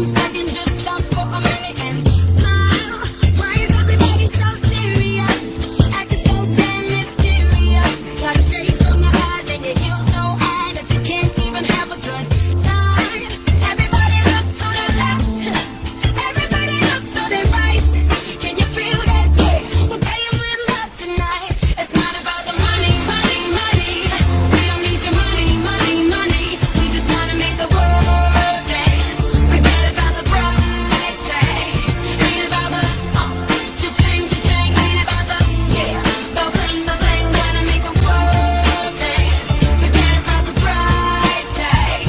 second, just stop for a minute and smile. Why is everybody so serious? Acting so damn mysterious. Got shades on your eyes and your heels so high that you can't even have a good time. Everybody look to the left. Everybody look to the right. Can you feel that? Yeah, we're paying with love tonight. It's not about the money, money, money. We don't need your money, money, money. We just wanna make the world dance. Forget about the price tag. Ain't about the cha-ching, cha-ching. Ain't about the bling, bling. Wanna make the world dance. Forget about the price tag.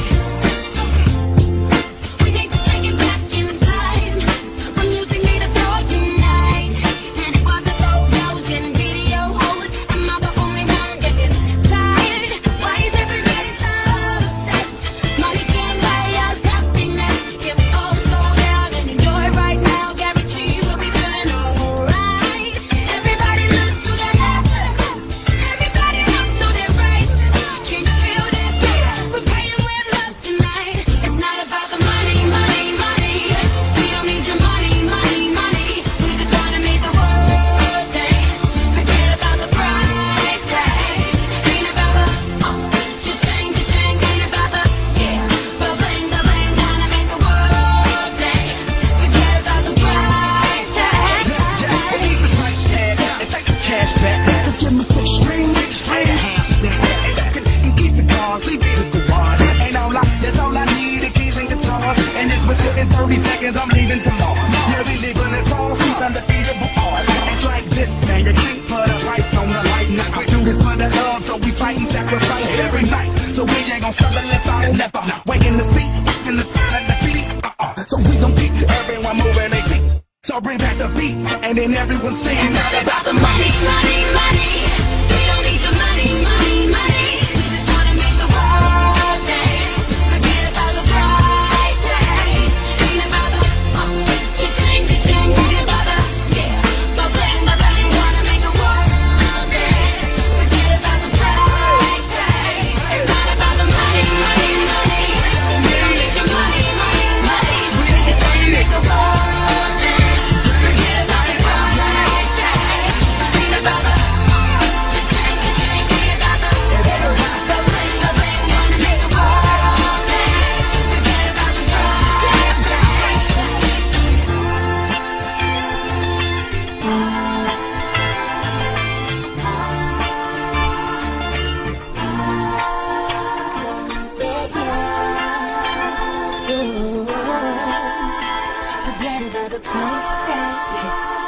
We need to take it back in time. When music made us all unite. And it wasn't photos and video hoes. Am I the only one getting tired? Why is everybody so obsessed? Money can't buy us happiness. If goes slow down and enjoy right now, guarantee you will be feeling alright. Everybody look to the left. Everybody look to the right. Can you feel that? Yeah, we're paying with love tonight. It's not about the money, money, money. We don't need your money, money, money. We just wanna make the world dance. Forget about the price tag. Ain't about the cha-ching, cha-ching. Ain't about the bling, bling. Wanna make the world dance. Forget about the price tag. Leave the price tag and take the cash back. Just give me 6 strings, and a handstand. And keep the cars, leave the garage. Ain't no lie, that's all I need, the keys and guitars. And it's within 30 seconds, I'm leaving to Mars. Yeah, we leaving across these undefeatable odds. It's like this, man, you can't put a price on the light. Now we do this for the love, so we fight and sacrifice every night. So we ain't gon' stop and let out, never. Waking the seat, in the side of the feet. So we gon' keep everyone moving their feet. So bring back the beat, and then everyone sings. It's not about the money, money, money. We don't need your money, money, money. We just wanna make the world dance. Forget about the price tag. Ain't about the cha-ching, cha-ching. Ain't about the bling, bling. Wanna make the world dance. Forget about the price tag. It's not about the money, money, money. We don't need your money, money, money. We just wanna make the world dance. Forget about the price tag. Ain't about the cha-ching, cha-ching. Ain't about the bling, bling. Wanna make the world dance. Forget about the price tag. Forget about the price tag.